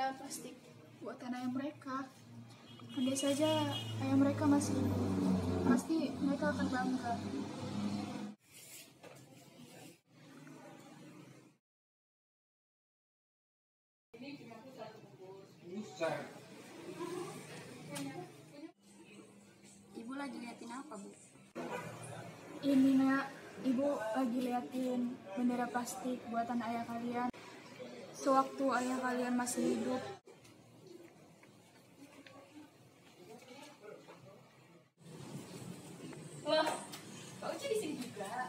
bendera plastik buatan ayah mereka. Andai saja ayah mereka masih hidup, pasti mereka akan bangga. Ibu lagi liatin apa, Bu? Ini nak, ibu lagi liatin bendera plastik buatan ayah kalian sewaktu ayah kalian masih hidup. Loh, Kak Uci di sini juga.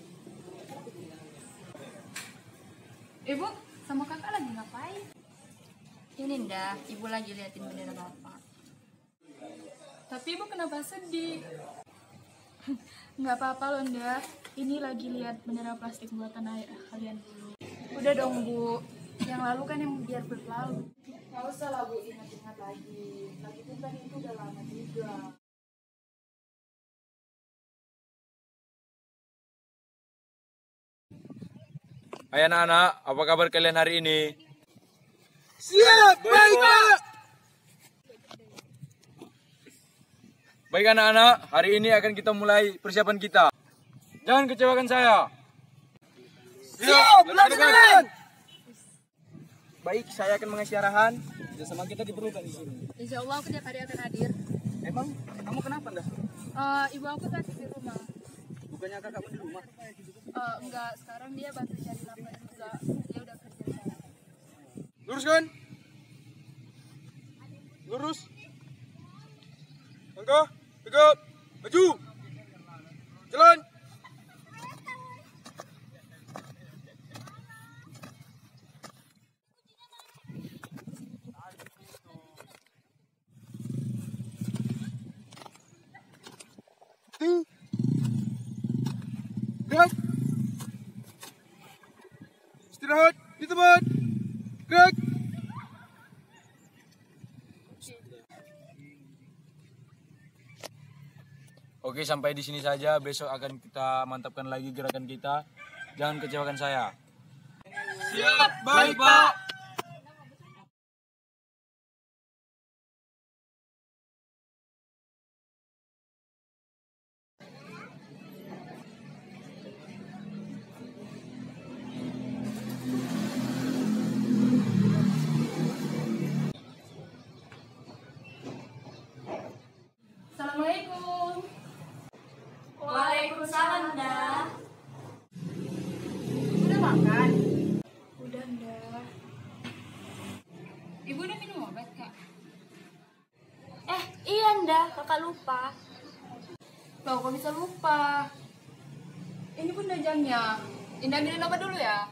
Ibu, sama kakak lagi ngapain? Ini ndak, ibu lagi liatin bendera bapak. Tapi ibu kenapa sedih? Nggak apa-apa loh Nda, ini lagi lihat bendera plastik buatan ayah kalian dulu. Udah dong Bu, yang lalu kan yang biar berlalu. Nggak usah lah Bu, ingat-ingat lagi. Lagipun kan itu udah lama juga. Hai anak-anak, apa kabar kalian hari ini? Siap, baik Pak. Baik anak-anak, hari ini akan kita mulai persiapan kita. Jangan kecewakan saya. Siap, laksanakan. Baik, saya akan mengasih arahan. Kerjasama kita diperlukan di sini. Insya Allah aku tiap hari akan hadir. Emang kamu kenapa dah? Ibu aku tadi di rumah. Bukannya kakakmu di rumah? Enggak, sekarang dia bantu cari nafkah juga. Dia udah kerja sana. Lurus kan? Lurus. Langkah, tegap, maju. Jalan. Gerak. Istirahat di tempat. Gerak. Oke, sampai di sini saja. Besok akan kita mantapkan lagi gerakan kita. Jangan kecewakan saya. Siap, baik Pak. Assalamualaikum. Waalaikumsalam, Nda. Udah makan? Udah Nda. Ibu udah minum obat, Kak? Iya, Nda. Kakak lupa. Loh, kok bisa lupa? Ini pun udah jamnya. Indah ambilin obat dulu ya.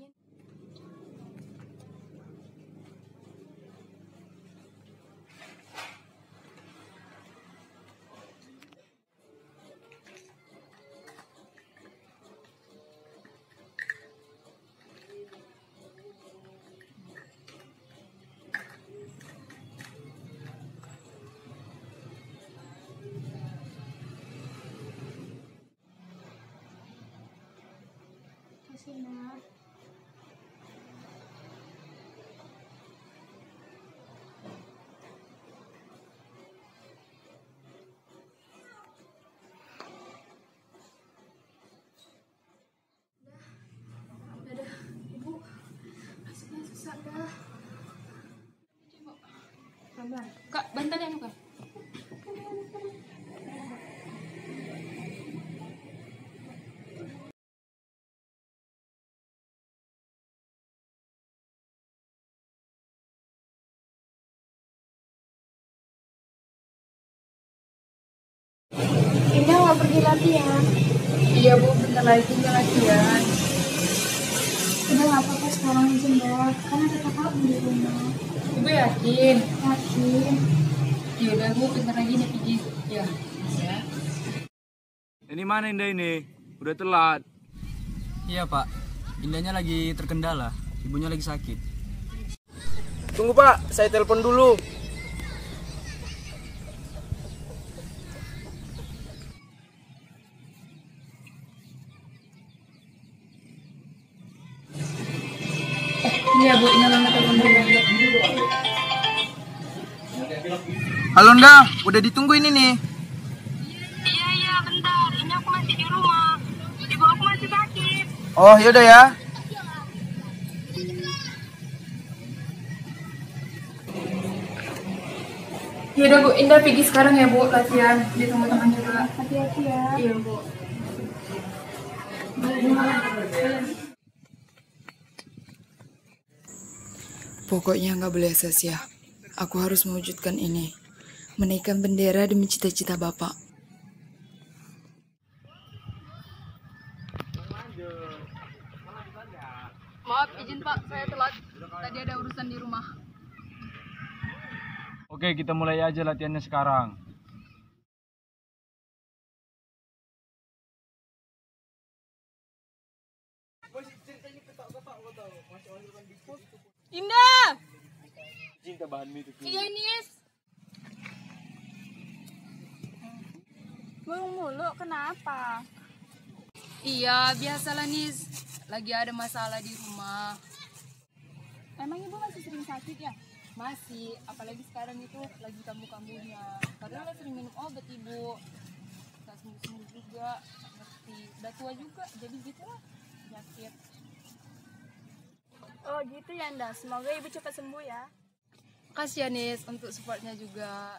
Kasih Nda. Dadah, Ibu. Masuknya susah dah. Sabar. Kak, bantal yang apa? Indah nggak pergi latihan. Iya, Bu, bentar lagi nggak latihan. Udah nggak apa-apa sekarang aja Nda. Kan ada kakakmu di rumah. Ibu yakin? Yakin. Ya udah, Bu, bentar lagi nih pijit. Ya. Ya. Ini mana Indah ini? Udah telat. Iya Pak, Indahnya lagi terkendala. Ibunya lagi sakit. Tunggu Pak, saya telepon dulu. Iya, Bu, ini alamat telepon dulu. Halo Nda, udah ditunggu ini nih. Iya, bentar. Ini aku masih di rumah. Ibu aku masih sakit. Oh, yaudah ya. Yaudah Bu, Indah pergi sekarang ya Bu, latihan. Ditunggu teman juga. Hati-hati ya. Iya Bu. Pokoknya nggak boleh sia-sia. Aku harus mewujudkan ini. Menaikkan bendera demi cita-cita Bapak. Maaf, izin Pak, saya telat. Tadi ada urusan di rumah. Oke, kita mulai aja latihannya sekarang. Indah! Cinta bahan itu. Iya, Nis. Bang mulu, kenapa? Iya, biasalah Nis. Lagi ada masalah di rumah. Emang ibu masih sering sakit ya? Masih, apalagi sekarang itu lagi kambuh-kambuhnya. Karena sering minum obat ibu. Gak sembuh-sembuh juga. Ngerti. Udah tua juga, jadi gitu lah. Penyakit. Oh gitu ya Nda, semoga ibu cepat sembuh ya. Makasih ya Nis untuk supportnya juga.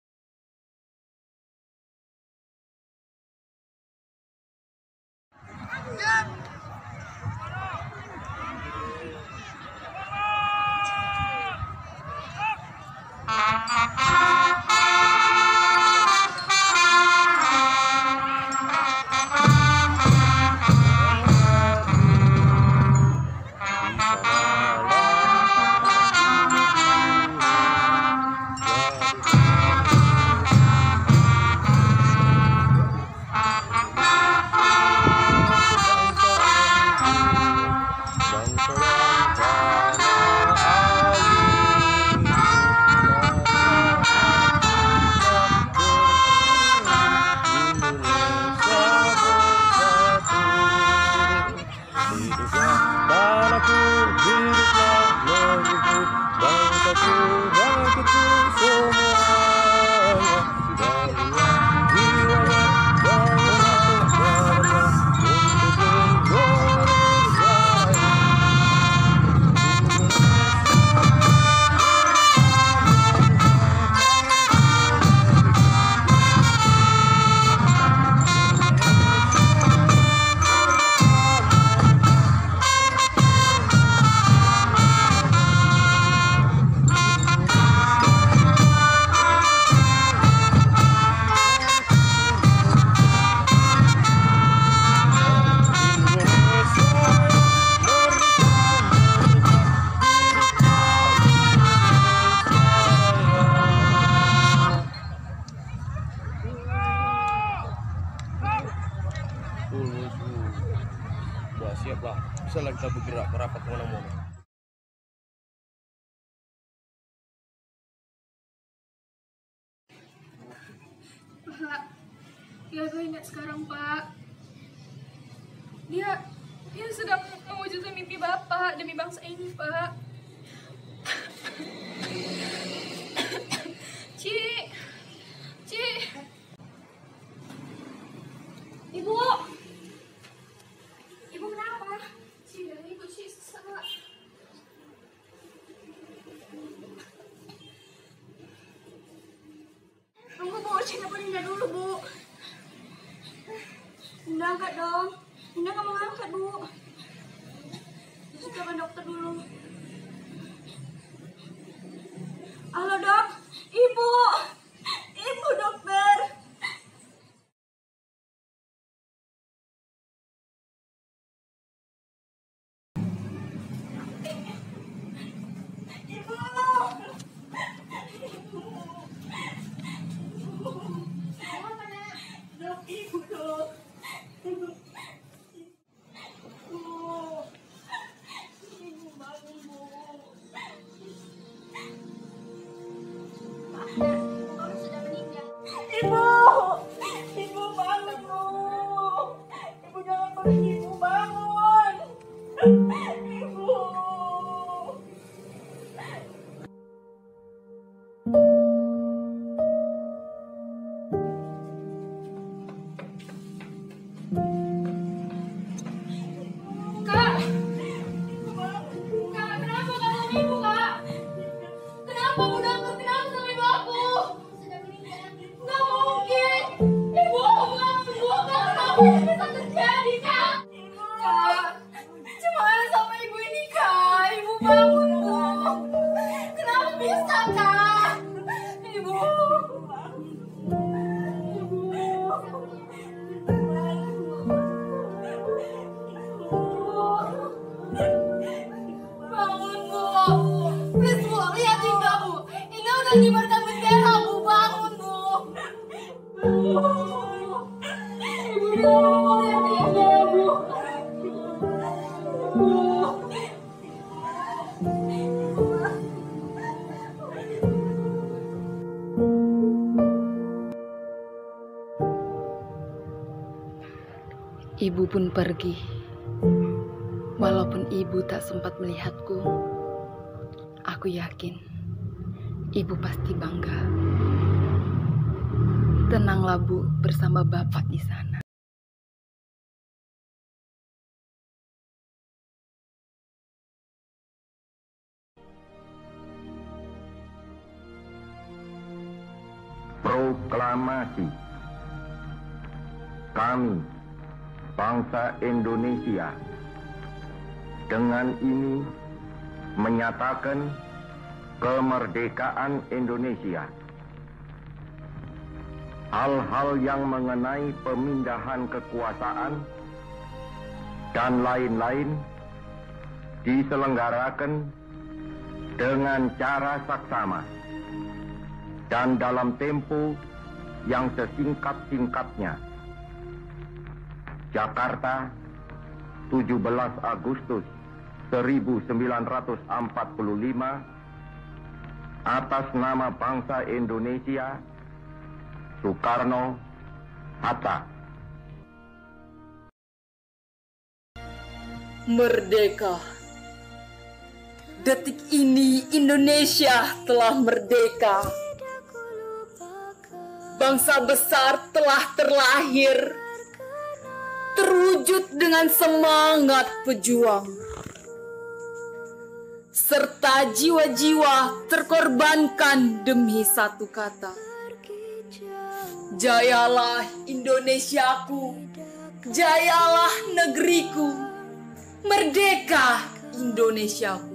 Udah siap lah, bisa lah kita bergerak merapat kemana-mana. Pak, ya gue ingat sekarang Pak. Dia sedang mewujudkan mimpi Bapak demi bangsa ini Pak. Ci, Ibu! Ibu kenapa? Ci dari ibu Ci sesak. Tunggu Bu, Cina Indah dulu Bu. Indah angkat dong. Indah nggak mau angkat Bu. Coba dokter dulu. Halo dok, Ibu dokter. Ibu. Dok, Ibu dok. Ibu bangun Bu. Apa yang bisa terjadi, Kak? Kak, gimana sama ibu ini, Kak? Ibu bangun, Bu. Kenapa bisa, Kak? Ibu. Bangun, Bu. Please, Bu. Lihat Indah, Bu. Indah udah kibarkan bendera, Bu. Bangun, Bu. Ibu, lihat Indah, Bu. Ibu pun pergi. Walaupun ibu tak sempat melihatku, aku yakin ibu pasti bangga. Tenanglah, Bu, bersama Bapak di sana. Proklamasi. Kami, bangsa Indonesia, dengan ini menyatakan kemerdekaan Indonesia. Hal-hal yang mengenai pemindahan kekuasaan dan lain-lain diselenggarakan dengan cara saksama dan dalam tempo yang sesingkat-singkatnya. Jakarta, 17 Agustus 1945, atas nama bangsa Indonesia, Soekarno Hatta. Merdeka. Detik ini Indonesia telah merdeka. Bangsa besar telah terlahir, terwujud dengan semangat pejuang, serta jiwa-jiwa terkorbankan demi satu kata. Jayalah Indonesiaku, jayalah negeriku, merdeka Indonesiaku.